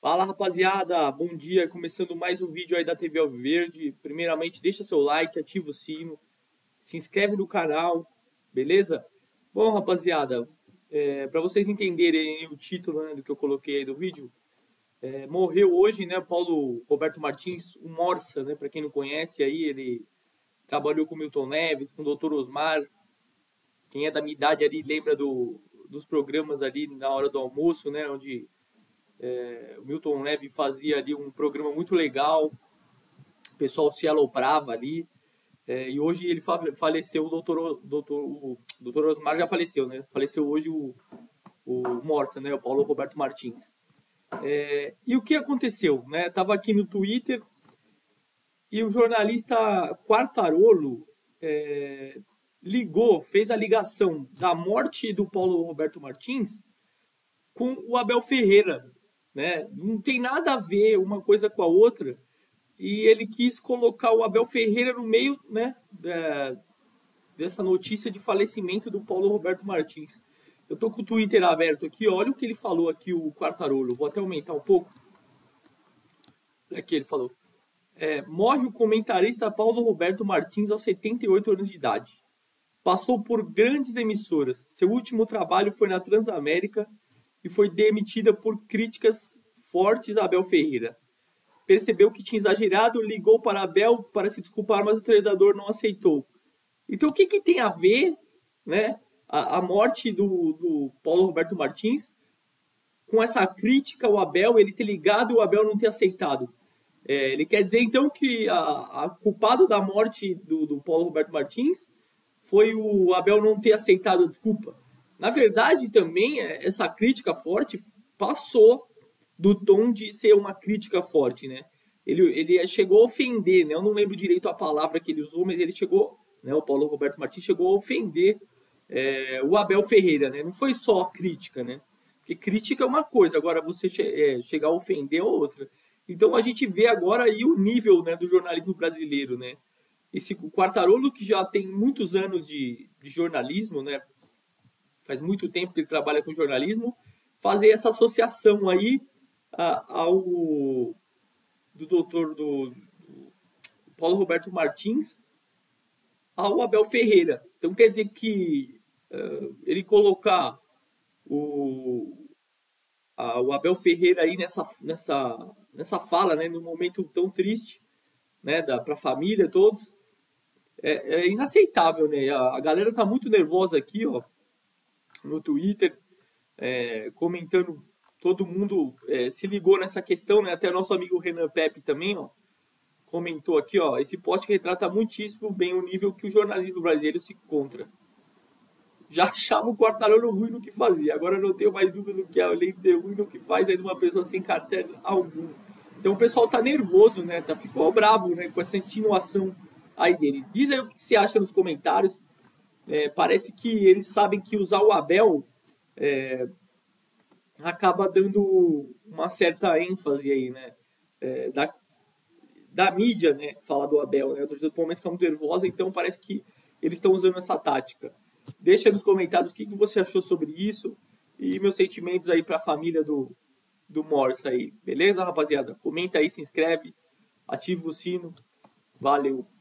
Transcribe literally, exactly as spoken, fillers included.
Fala rapaziada, bom dia, começando mais um vídeo aí da T V Alviverde. Primeiramente deixa seu like, ativa o sino, se inscreve no canal, beleza? Bom rapaziada, é, para vocês entenderem o título, né, do que eu coloquei aí do vídeo, é, morreu hoje, né, Paulo Roberto Martins, o Morsa, né, para quem não conhece aí, ele trabalhou com Milton Neves, com o doutor Osmar. Quem é da minha idade ali lembra do, dos programas ali na hora do almoço, né, onde É, o Milton Neves fazia ali um programa muito legal, o pessoal se aloprava ali, é, e hoje ele faleceu, o doutor, doutor, o doutor Osmar já faleceu, né? Faleceu hoje o, o Morsa, né? O Paulo Roberto Martins. É, e o que aconteceu, né? Tava aqui no Twitter e o jornalista Quartarolo é, ligou, fez a ligação da morte do Paulo Roberto Martins com o Abel Ferreira, né? Não tem nada a ver uma coisa com a outra, e ele quis colocar o Abel Ferreira no meio, né, da, dessa notícia de falecimento do Paulo Roberto Martins. Eu tô com o Twitter aberto aqui, olha o que ele falou aqui, o Quartarolo, vou até aumentar um pouco. Aqui ele falou, é, morre o comentarista Paulo Roberto Martins aos setenta e oito anos de idade. Passou por grandes emissoras, seu último trabalho foi na Transamérica, e foi demitida por críticas fortes a Abel Ferreira. Percebeu que tinha exagerado, ligou para Abel para se desculpar, mas o treinador não aceitou. Então o que, que tem a ver, né, a, a morte do, do Paulo Roberto Martins com essa crítica ao Abel, ele ter ligado e o Abel não ter aceitado? É, ele quer dizer então que a, a culpado da morte do, do Paulo Roberto Martins foi o Abel não ter aceitado a desculpa? Na verdade, também, essa crítica forte passou do tom de ser uma crítica forte, né? Ele, ele chegou a ofender, né? Eu não lembro direito a palavra que ele usou, mas ele chegou, né? O Paulo Roberto Martins chegou a ofender é, o Abel Ferreira, né? Não foi só crítica, né? Porque crítica é uma coisa, agora você che é, chegar a ofender é outra. Então a gente vê agora aí o nível, né, do jornalismo brasileiro, né? Esse Quartarolo, que já tem muitos anos de, de jornalismo, né? Faz muito tempo que ele trabalha com jornalismo, fazer essa associação aí a, ao do doutor do, do Paulo Roberto Martins ao Abel Ferreira. Então quer dizer que uh, ele colocar o, a, o Abel Ferreira aí nessa, nessa, nessa fala, né, num momento tão triste, né, para a família, todos, é, é inaceitável, né? A, a galera tá muito nervosa aqui, ó, no Twitter, é, comentando, todo mundo é, se ligou nessa questão, né? Até nosso amigo Renan Pepe também, ó, comentou aqui, ó, esse post retrata muitíssimo bem o nível que o jornalismo brasileiro se encontra. Já achava o Quartarolo ruim no que fazia, agora não tenho mais dúvida do que é, além de ser ruim no que faz, é de uma pessoa sem carteira algum. Então o pessoal tá nervoso, né? Tá, ficou bravo, né, com essa insinuação aí dele. Diz aí o que você acha nos comentários. É, parece que eles sabem que usar o Abel é, acaba dando uma certa ênfase aí, né? É, da, da mídia, né? Falar do Abel, né? A torcida do Palmeiras fica muito nervosa, então parece que eles estão usando essa tática. Deixa aí nos comentários o que, que você achou sobre isso e meus sentimentos aí para a família do, do Morsa aí. Beleza, rapaziada? Comenta aí, se inscreve, ativa o sino. Valeu!